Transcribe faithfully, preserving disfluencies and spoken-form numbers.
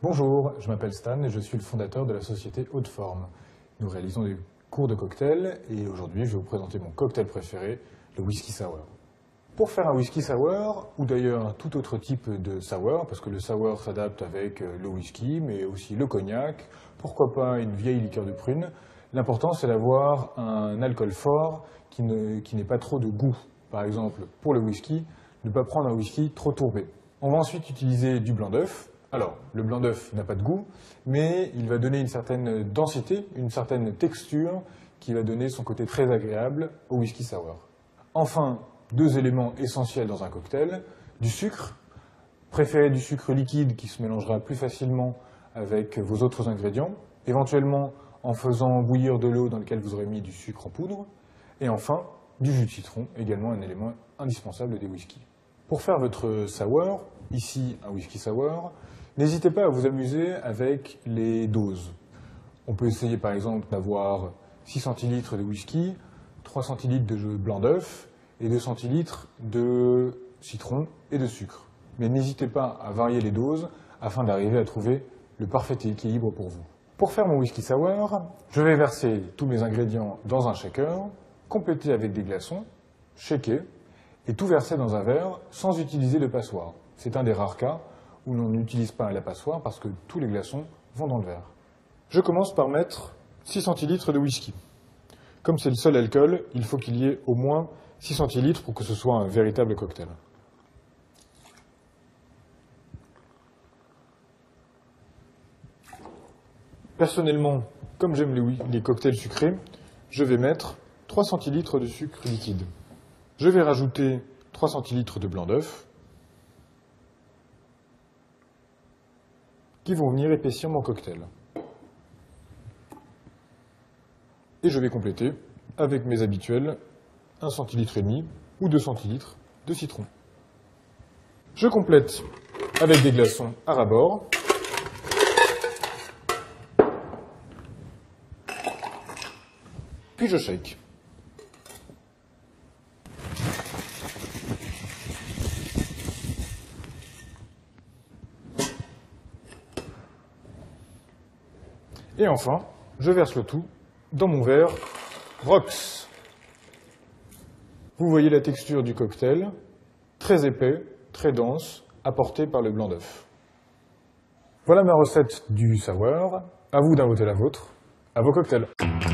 Bonjour, je m'appelle Stan et je suis le fondateur de la société Haute Forme. Nous réalisons des cours de cocktail et aujourd'hui je vais vous présenter mon cocktail préféré, le whisky sour. Pour faire un whisky sour, ou d'ailleurs tout autre type de sour, parce que le sour s'adapte avec le whisky, mais aussi le cognac, pourquoi pas une vieille liqueur de prune, l'important c'est d'avoir un alcool fort qui ne, qui n'ait pas trop de goût. Par exemple, pour le whisky, ne pas prendre un whisky trop tourbé. On va ensuite utiliser du blanc d'œuf. Alors, le blanc d'œuf n'a pas de goût, mais il va donner une certaine densité, une certaine texture qui va donner son côté très agréable au whisky sour. Enfin, deux éléments essentiels dans un cocktail, du sucre, préférez du sucre liquide qui se mélangera plus facilement avec vos autres ingrédients, éventuellement en faisant bouillir de l'eau dans laquelle vous aurez mis du sucre en poudre, et enfin, du jus de citron, également un élément indispensable des whiskies. Pour faire votre sour, ici un whisky sour, n'hésitez pas à vous amuser avec les doses. On peut essayer par exemple d'avoir six centilitres de whisky, trois centilitres de blanc d'œuf et deux centilitres de citron et de sucre. Mais n'hésitez pas à varier les doses afin d'arriver à trouver le parfait équilibre pour vous. Pour faire mon whisky sour, je vais verser tous mes ingrédients dans un shaker, compléter avec des glaçons, shaker, et tout verser dans un verre sans utiliser de passoire. C'est un des rares cas où l'on n'utilise pas la passoire parce que tous les glaçons vont dans le verre. Je commence par mettre six centilitres de whisky. Comme c'est le seul alcool, il faut qu'il y ait au moins six centilitres pour que ce soit un véritable cocktail. Personnellement, comme j'aime les, les cocktails sucrés, je vais mettre trois centilitres de sucre liquide. Je vais rajouter trois centilitres de blanc d'œuf qui vont venir épaissir mon cocktail. Et je vais compléter avec mes habituels un centilitre et demi ou deux centilitres de citron. Je complète avec des glaçons à ras-bord. Puis je shake. Et enfin, je verse le tout dans mon verre Rox. Vous voyez la texture du cocktail, très épais, très dense, apporté par le blanc d'œuf. Voilà ma recette du sour. À vous d'inventer la vôtre. À vos cocktails.